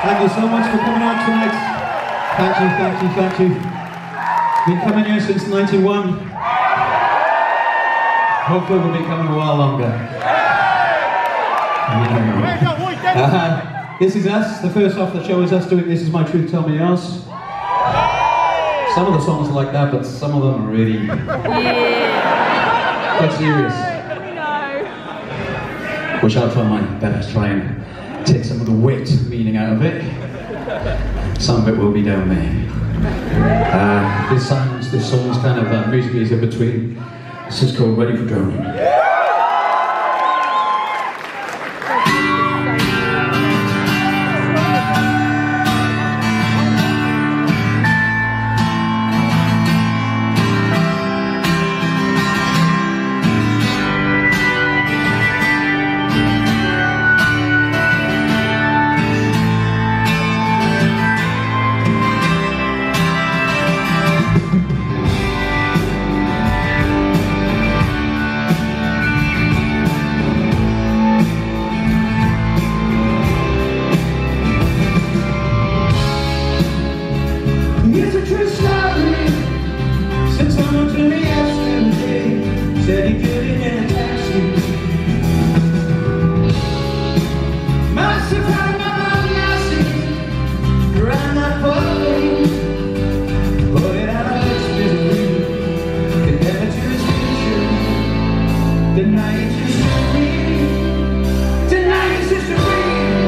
Thank you so much for coming out tonight. Thank you, thank you, thank you. Been coming here since '91. Hopefully we'll be coming a while longer. This is us. The first half of the show is us doing This Is My Truth, Tell Me Yours. Some of the songs are like that, but some of them are really quite serious. Which I'll try my best to try and take some of the wit meaning out of it. Some of it will be down there. This song's kind of musically is in between. This is called Ready for Drowning. It's a true story. Said someone to me yesterday. Said he did it in a taxi. Massive hang up on massive. Around that party. Put it out of its misery. Never to his future. Deny it just to breathe. Deny it just to breathe.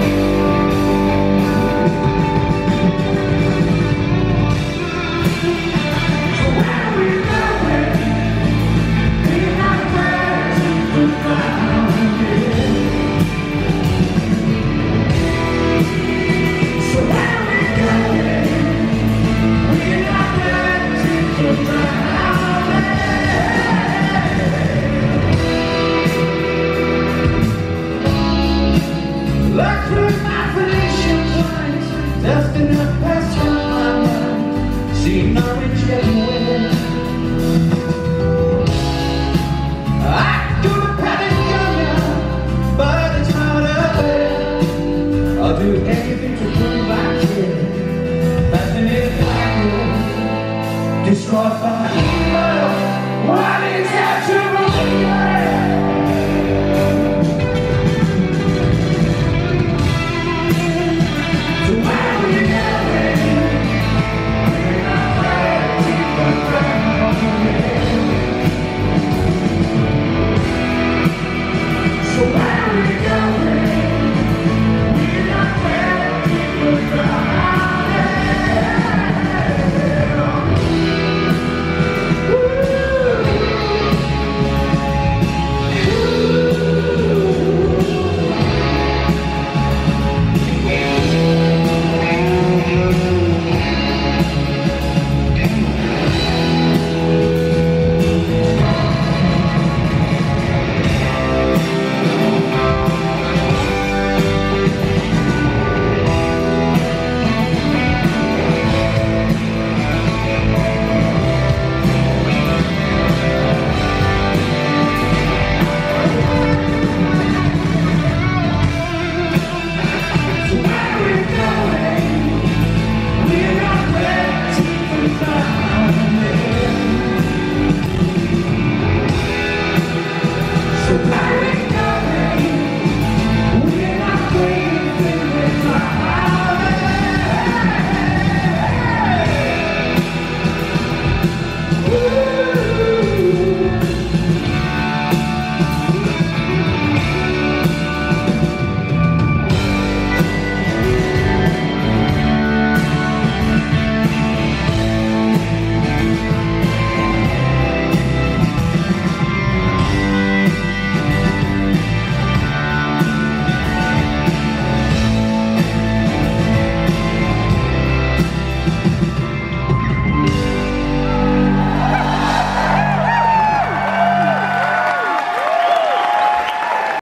I'll do anything to prove I care. Fascinated by you, destroyed by